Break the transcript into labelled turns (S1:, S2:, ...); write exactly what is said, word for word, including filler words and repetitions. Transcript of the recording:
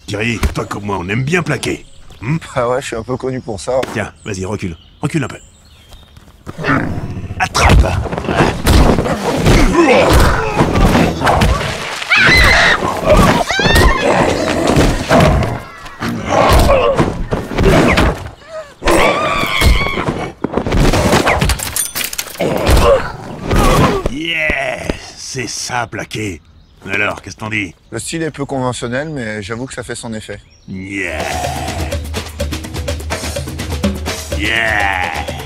S1: Thierry, toi comme moi, on aime bien plaquer. Hmm.
S2: Ah ouais, je suis un peu connu pour ça.
S1: Tiens, vas-y, recule. Recule un peu. Attrape. Yeah, c'est ça, plaquer. Alors, qu'est-ce que t'en dis?
S2: Le style est peu conventionnel, mais j'avoue que ça fait son effet.
S1: Yeah. Yeah.